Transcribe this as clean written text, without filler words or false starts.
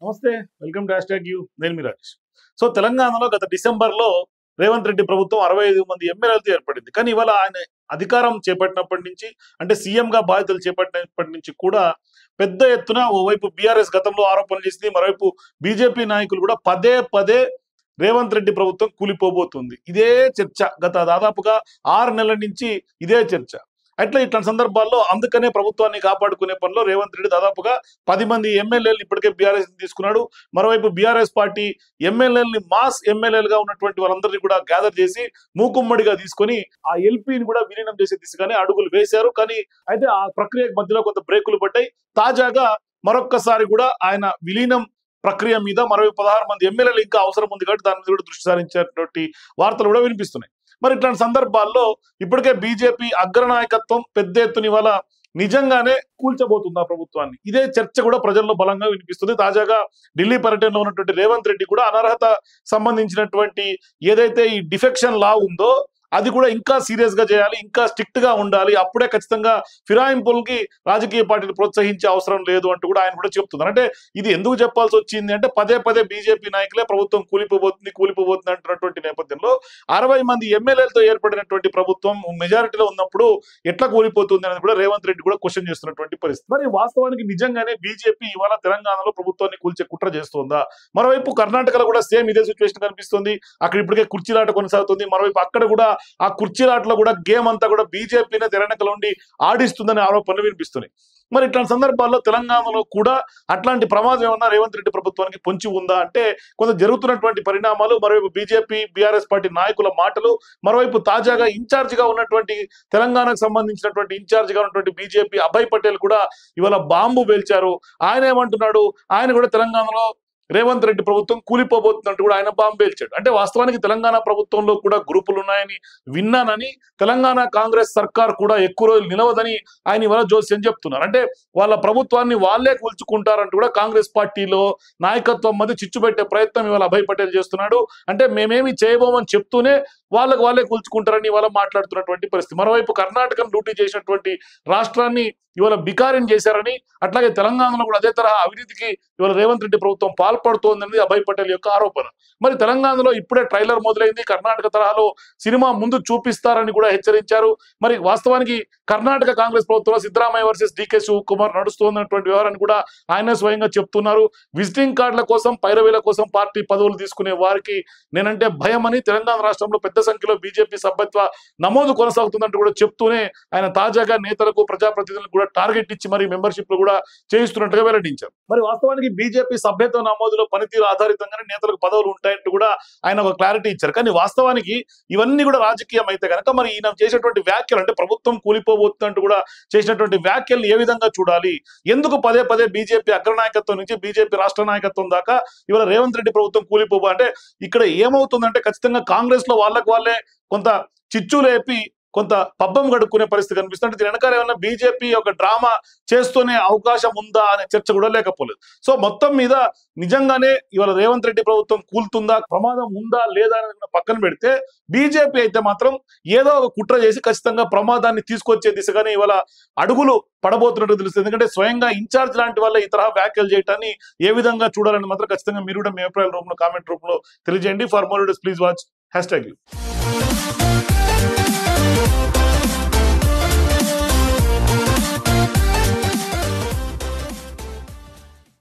నమస్తే, welcome to #you. నేను మీ Rajesh. So తెలంగాణలో గత డిసెంబర్లో రేవంత్ రెడ్డి ప్రభుత్వం 65 మంది ఎమ్మెల్యేలతో ఏర్పడింది. కానీ ఇవాళ ఆయన అధికారం చేపట్టినప్పటి నుంచి, అంటే సీఎంగా బాధ్యతలు చేపట్టినప్పటి నుంచి కూడా పెద్ద ఎత్తున ఓవైపు బీఆర్ఎస్ గతంలో ఆరోపణలు చేసింది, మరోవైపు బీజేపీ నాయకులు కూడా పదే పదే రేవంత్ రెడ్డి ప్రభుత్వం కూలిపోబోతుంది, ఇదే చర్చ గత దాదాపుగా 6 నెలల నుంచి ఇదే చర్చ. ఇట్లాంటి సందర్భాల్లో అందుకనే ప్రభుత్వాన్ని కాపాడుకునే పనిలో రేవంత్ రెడ్డి దాదాపుగా 10 మంది ఎమ్మెల్యేలు ఇప్పటికే బీఆర్ఎస్ తీసుకున్నాడు. మరోవైపు బీఆర్ఎస్ పార్టీ ఎమ్మెల్యేలని మాస్ ఎమ్మెల్యేలుగా ఉన్నటువంటి వాళ్ళందరినీ కూడా గ్యాదర్ చేసి మూకుమ్మడిగా తీసుకొని ఆ ఎల్పీని కూడా విలీనం చేసే దిశగానే అడుగులు వేశారు. కానీ అయితే ఆ ప్రక్రియ మధ్యలో కొంత బ్రేకులు పడ్డాయి. తాజాగా మరొక్కసారి కూడా ఆయన విలీనం ప్రక్రియ మీద మరో 16 మంది ఎమ్మెల్యేలు ఇంకా అవసరం ఉంది కాబట్టి దాని మీద కూడా దృష్టి సారించేటువంటి వార్తలు కూడా వినిపిస్తున్నాయి. మరి ఇట్లాంటి సందర్భాల్లో ఇప్పటికే బీజేపీ అగ్రనాయకత్వం పెద్ద ఎత్తున ఇవాళ నిజంగానే కూల్చబోతుంది ఆ ప్రభుత్వాన్ని, ఇదే చర్చ కూడా ప్రజల్లో బలంగా వినిపిస్తుంది. తాజాగా ఢిల్లీ పర్యటనలో ఉన్నటువంటి రేవంత్ రెడ్డి కూడా అనర్హత సంబంధించినటువంటి ఏదైతే ఈ డిఫెక్షన్ లా ఉందో అది కూడా ఇంకా సీరియస్ గా చేయాలి, ఇంకా స్ట్రిక్ట్ గా ఉండాలి, అప్పుడే ఖచ్చితంగా ఫిరాయింపులకి రాజకీయ పార్టీలు ప్రోత్సహించే అవసరం లేదు అంటూ కూడా ఆయన కూడా చెప్తున్నారు. అంటే ఇది ఎందుకు చెప్పాల్సి వచ్చింది అంటే పదే పదే బీజేపీ నాయకులే ప్రభుత్వం కూలిపోబోతుంది అంటున్నటువంటి నేపథ్యంలో 60 మంది ఎమ్మెల్యేలతో ఏర్పడినటువంటి ప్రభుత్వం మెజారిటీలో ఉన్నప్పుడు ఎట్లా కూలిపోతుంది అనేది కూడా రేవంత్ రెడ్డి కూడా క్వశ్చన్ చేస్తున్నటువంటి పరిస్థితి. మరి వాస్తవానికి నిజంగానే బీజేపీ ఇవాళ తెలంగాణలో ప్రభుత్వాన్ని కూల్చే కుట్ర చేస్తుందా? మరోవైపు కర్ణాటకలో కూడా సేమ్ ఇదే సిచ్యువేషన్ కనిపిస్తుంది. అక్కడ ఇప్పటికే కుర్చీలాట కొనసాగుతుంది. మరోవైపు అక్కడ కూడా ఆ కుర్చీలాటలో కూడా గేమ్ అంతా కూడా బీజేపీనే తెరనకలు ఉండి ఆడిస్తుందనే ఆరోపణలు వినిపిస్తున్నాయి. మరి ఇట్లాంటి సందర్భాల్లో తెలంగాణలో కూడా అట్లాంటి ప్రమాదం ఏమన్నా రేవంత్ రెడ్డి ప్రభుత్వానికి పొంచి ఉందా అంటే కొంత జరుగుతున్నటువంటి పరిణామాలు, మరోవైపు బీజేపీ బీఆర్ఎస్ పార్టీ నాయకుల మాటలు, మరోవైపు తాజాగా ఇన్ఛార్జ్ గా ఉన్నటువంటి తెలంగాణకు సంబంధించినటువంటి ఇన్ఛార్జ్ గా ఉన్నటువంటి బీజేపీ అభయ్ పటేల్ కూడా ఇవాళ బాంబు పేల్చారు. ఆయన ఏమంటున్నాడు, ఆయన కూడా తెలంగాణలో రేవంత్ రెడ్డి ప్రభుత్వం కూలిపోబోతున్నట్టు కూడా ఆయన బాంబు పేల్చాడు. అంటే వాస్తవానికి తెలంగాణ ప్రభుత్వంలో కూడా గ్రూపులు ఉన్నాయని విన్నానని, తెలంగాణ కాంగ్రెస్ సర్కార్ కూడా ఎక్కువ రోజులు నిలవదని ఆయన ఇవాళ జోస్యం చెప్తున్నారు. అంటే వాళ్ళ ప్రభుత్వాన్ని వాళ్ళే కూల్చుకుంటారంటూ కూడా కాంగ్రెస్ పార్టీలో నాయకత్వం మధ్య చిచ్చు పెట్టే ప్రయత్నం ఇవాళ అభయ్ పటేల్ చేస్తున్నాడు. అంటే మేమేమి చేయబోమని చెప్తూనే వాళ్ళే కూల్చుకుంటారని ఇవాళ మాట్లాడుతున్నటువంటి పరిస్థితి. మరోవైపు కర్ణాటకను డ్యూటీ చేసినటువంటి రాష్ట్రాన్ని ఇవాళ బికారిని చేశారని, అట్లాగే తెలంగాణలో కూడా అదే తరహా అవినీతికి ఇవాళ రేవంత్ రెడ్డి ప్రభుత్వం పాల్పడుతోందనేది అభయ్ పటేల్ యొక్క ఆరోపణ. మరి తెలంగాణలో ఇప్పుడే ట్రైలర్ మొదలైంది, కర్ణాటక తరహాలో సినిమా ముందు చూపిస్తారని కూడా హెచ్చరించారు. మరి వాస్తవానికి కర్ణాటక కాంగ్రెస్ ప్రభుత్వంలో సిద్ధరామయ్య వర్సెస్ డీకే శివకుమార్ నడుస్తున్నటువంటి వ్యవహారాన్ని కూడా ఆయన స్వయంగా చెప్తున్నారు. విజిటింగ్ కార్డుల కోసం, పైరవీల కోసం పార్టీ పదవులు తీసుకునే వారికి నేనంటే భయం అని, తెలంగాణ రాష్ట్రంలో పెద్ద సంఖ్యలో బీజేపీ సభ్యత్వ నమోదు కొనసాగుతుందంటూ కూడా చెప్తూనే ఆయన తాజాగా నేతలకు, ప్రజాప్రతినిధులకు కూడా టార్గెట్ ఇచ్చి మరి మెంబర్షిప్ లో కూడా చేయిస్తున్నట్టుగా వెల్లడించారు. మరి వాస్తవానికి బీజేపీ సభ్యత్వ నమోదులో పనితీరు ఆధారితంగానే నేతలకు పదవులు ఉంటాయంటూ కూడా ఆయన ఒక క్లారిటీ ఇచ్చారు. కానీ వాస్తవానికి ఇవన్నీ కూడా రాజకీయం అయితే కనుక మరి ఈయన చేసేటువంటి వ్యాఖ్యలు, అంటే ప్రభుత్వం కూలిపోబోతుందంటూ కూడా చేసినటువంటి వ్యాఖ్యలు ఏ విధంగా చూడాలి? ఎందుకు పదే పదే బీజేపీ అగ్రనాయకత్వం నుంచి బీజేపీ రాష్ట్ర నాయకత్వం దాకా ఇవాళ రేవంత్ రెడ్డి ప్రభుత్వం కూలిపోబో అంటే ఇక్కడ ఏమవుతుందంటే ఖచ్చితంగా కాంగ్రెస్ లో వాళ్ళే కొంత చిచ్చు లేపి కొంత పబ్బం గడుక్కునే పరిస్థితి కనిపిస్తుంది. దీని వెనకాల ఏమన్నా బీజేపీ ఒక డ్రామా చేస్తూనే అవకాశం ఉందా అనే చర్చ కూడా లేకపోలేదు. సో మొత్తం మీద నిజంగానే ఇవాళ రేవంత్ రెడ్డి ప్రభుత్వం కూలుతుందా, ప్రమాదం ఉందా లేదా అనేది పక్కన పెడితే, బీజేపీ అయితే మాత్రం ఏదో ఒక కుట్ర చేసి ఖచ్చితంగా ప్రమాదాన్ని తీసుకొచ్చే దిశగానే ఇవాళ అడుగులు పడబోతున్నట్టు తెలుస్తుంది. ఎందుకంటే స్వయంగా ఇన్ఛార్జ్ లాంటి వాళ్ళ ఈ తరహా వ్యాఖ్యలు చేయటాన్ని ఏ విధంగా చూడాలని మాత్రం ఖచ్చితంగా మీరు కూడా మీ అభిప్రాయాల రూపంలో కామెంట్ రూపంలో తెలియజేయండి. For more videos please watch #you.